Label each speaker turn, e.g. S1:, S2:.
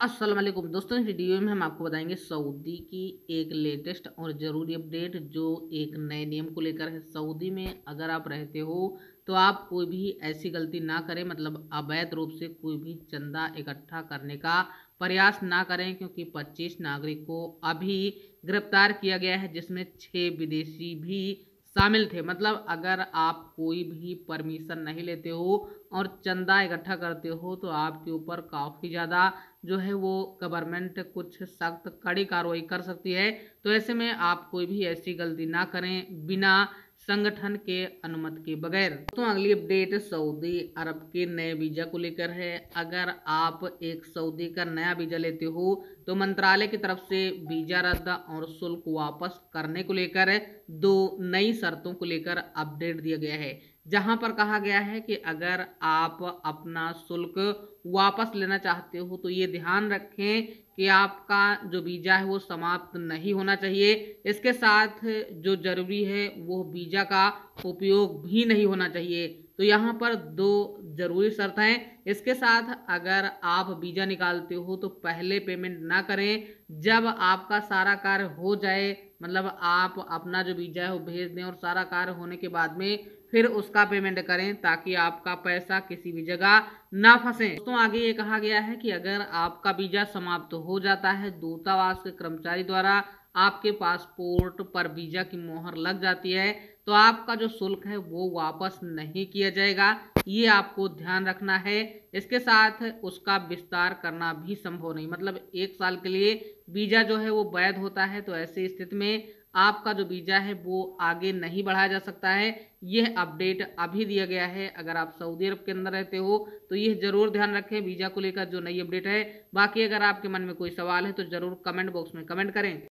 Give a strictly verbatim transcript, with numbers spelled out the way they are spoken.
S1: अस्सलाम वालेकुम दोस्तों, इस वीडियो में हम आपको बताएंगे सऊदी की एक लेटेस्ट और ज़रूरी अपडेट जो एक नए नियम को लेकर है। सऊदी में अगर आप रहते हो तो आप कोई भी ऐसी गलती ना करें, मतलब अवैध रूप से कोई भी चंदा इकट्ठा करने का प्रयास ना करें, क्योंकि पच्चीस नागरिक को अभी गिरफ्तार किया गया है, जिसमें छः विदेशी भी शामिल थे। मतलब अगर आप कोई भी परमिशन नहीं लेते हो और चंदा इकट्ठा करते हो तो आपके ऊपर काफ़ी ज़्यादा जो है वो गवर्नमेंट कुछ सख्त कड़ी कार्रवाई कर सकती है। तो ऐसे में आप कोई भी ऐसी गलती ना करें बिना संगठन के अनुमति के बगैर। तो अगली अपडेट सऊदी अरब के नए वीज़ा को लेकर है। अगर आप एक सऊदी का नया वीज़ा लेते हो तो मंत्रालय की तरफ से वीज़ा रद्द और शुल्क वापस करने को लेकर दो नई शर्तों को लेकर अपडेट दिया गया है, जहां पर कहा गया है कि अगर आप अपना शुल्क वापस लेना चाहते हो तो ये ध्यान रखें कि आपका जो वीज़ा है वो समाप्त नहीं होना चाहिए। इसके साथ जो जरूरी है वो वीज़ा का उपयोग भी नहीं होना चाहिए। तो यहाँ पर दो जरूरी शर्त हैं। इसके साथ अगर आप वीज़ा निकालते हो तो पहले पेमेंट ना करें, जब आपका सारा कार्य हो जाए, मतलब आप अपना जो वीज़ा है वो भेज दें और सारा कार्य होने के बाद में फिर उसका पेमेंट करें, ताकि आपका पैसा किसी भी जगह ना फंसे। दोस्तों आगे ये कहा गया है कि अगर आपका वीज़ा समाप्त हो जाता है, दूतावास के कर्मचारी द्वारा आपके पासपोर्ट पर वीज़ा की मोहर लग जाती है, तो आपका जो शुल्क है वो वापस नहीं किया जाएगा। ये आपको ध्यान रखना है। इसके साथ उसका विस्तार करना भी संभव नहीं, मतलब एक साल के लिए वीज़ा जो है वो वैध होता है। तो ऐसी स्थिति में आपका जो वीज़ा है वो आगे नहीं बढ़ाया जा सकता है। यह अपडेट अभी दिया गया है। अगर आप सऊदी अरब के अंदर रहते हो तो यह जरूर ध्यान रखें वीज़ा को लेकर जो नई अपडेट है। बाकी अगर आपके मन में कोई सवाल है तो जरूर कमेंट बॉक्स में कमेंट करें।